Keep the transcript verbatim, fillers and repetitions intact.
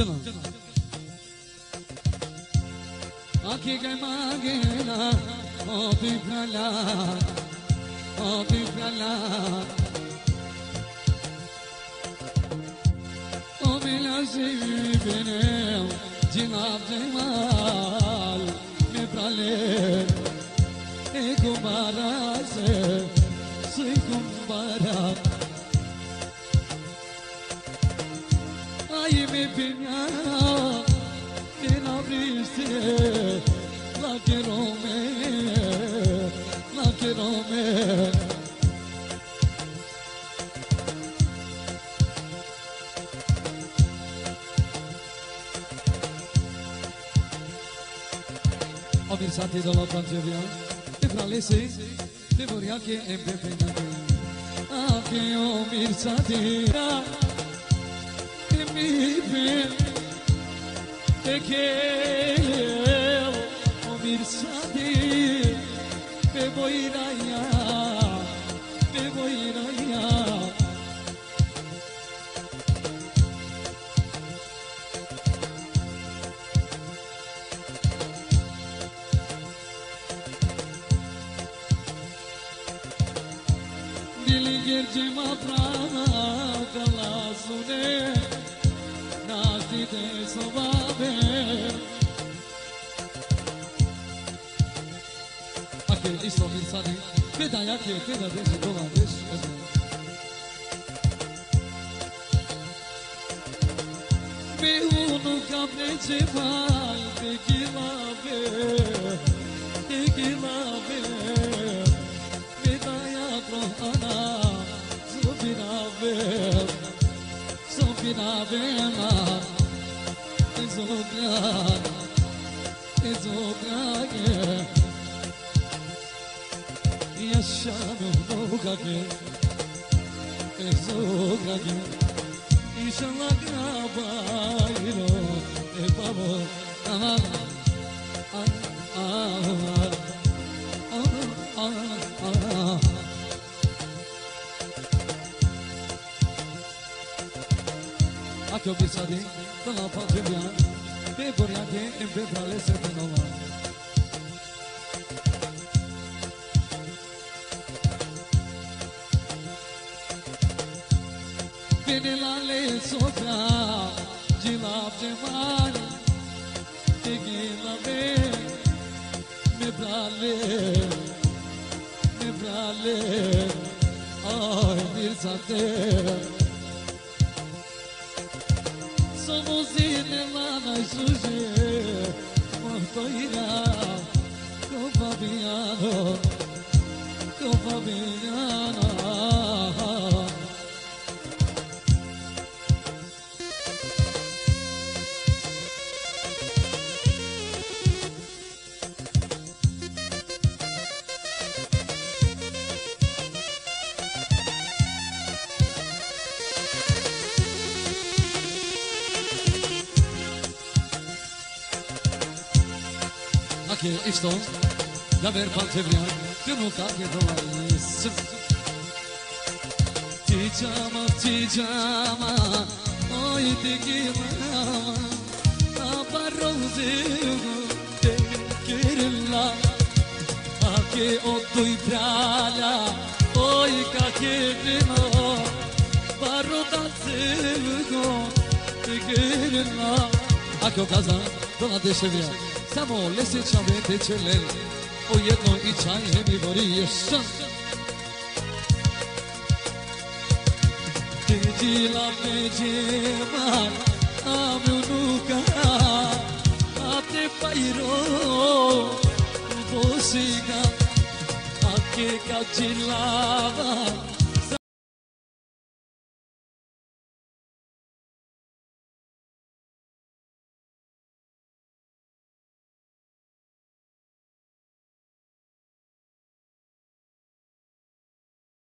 चलो आँखें के मांगेला ओ बिफला ओ बिफला ओ मिला सीबने जिनाब जमाल में प्राले एक बारा से Kumbara Ay mi pina Pina briste La que rome La que rome O bir saati de la panceria Te fralese Te voria che è bevenate Anche io mi satira E mi ven E che io mi satira Pe voi raia Pe voi raia Gerge ma praga la sune Nasti de sovabe Ake isto mi sadi Peda yake peda deshi dola deshi Me unu caprece mal Tequilave Tequilave Medaya trohana Sopinave ma Ezogran Ezograge Yaşanı nogage Ezograge İnşallah grabayro E babo Aman Ah Ah Ah Ah Anche ho pensato di non la faccio via per vorrei in febbraio sette nova vieni la le sopra di la gemale che la ve me brale me brale ai mirzate Somos inelana suje Montoira Con Fabiano Con Fabiano Anche isto D'aver pantevria Che non cambia domani Ti chiama, ti chiama Oi ti chiama A parrosino Te kirilla Anche otto i brala Oi kakirino Parro danzino Te kirilla Anche o casa Dona deševija Samo lesjećave teče lel O jedno i čaj mi vori ješća Teđila peđema A mi unuka A te pajro Bosiga A ke kačilava